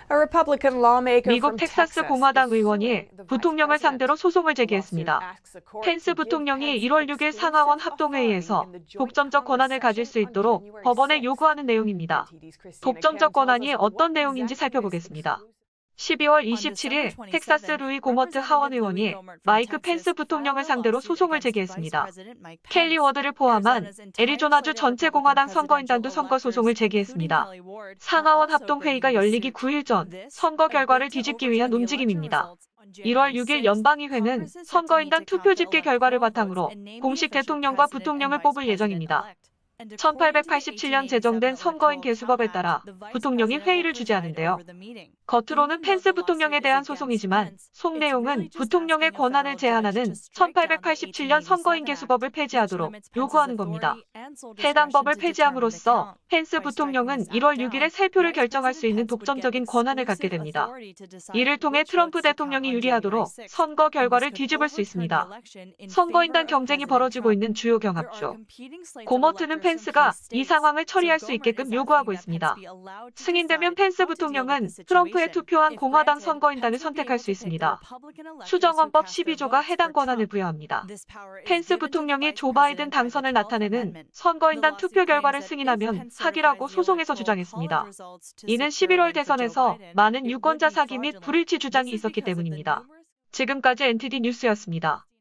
미국 텍사스 공화당 의원이 부통령을 상대로 소송을 제기했습니다. 펜스 부통령이 1월 6일 상하원 합동회의에서 독점적 권한을 가질 수 있도록 법원에 요구하는 내용입니다. 독점적 권한이 어떤 내용인지 살펴보겠습니다. 12월 27일 텍사스 루이 고머트 하원 의원이 마이크 펜스 부통령을 상대로 소송을 제기했습니다. 켈리 워드를 포함한 애리조나주 전체 공화당 선거인단도 선거 소송을 제기했습니다. 상하원 합동회의가 열리기 9일 전 선거 결과를 뒤집기 위한 움직임입니다. 1월 6일 연방의회는 선거인단 투표 집계 결과를 바탕으로 공식 대통령과 부통령을 뽑을 예정입니다. 1887년 제정된 선거인 개수법에 따라 부통령이 회의를 주재하는데요. 겉으로는 펜스 부통령에 대한 소송이지만 속 내용은 부통령의 권한을 제한하는 1887년 선거인 개수법을 폐지하도록 요구하는 겁니다. 해당 법을 폐지함으로써 펜스 부통령은 1월 6일에 새 표를 결정할 수 있는 독점적인 권한을 갖게 됩니다. 이를 통해 트럼프 대통령이 유리하도록 선거 결과를 뒤집을 수 있습니다. 선거인단 경쟁이 벌어지고 있는 주요 경합주. 고머트는 펜스가 이 상황을 처리할 수 있게끔 요구하고 있습니다. 승인되면 펜스 부통령은 트럼프에 투표한 공화당 선거인단을 선택할 수 있습니다. 수정헌법 12조가 해당 권한을 부여합니다. 펜스 부통령이 조 바이든 당선을 나타내는 선거인단 투표 결과를 승인하면 사기라고 소송에서 주장했습니다. 이는 11월 대선에서 많은 유권자 사기 및 불일치 주장이 있었기 때문입니다. 지금까지 NTD 뉴스였습니다.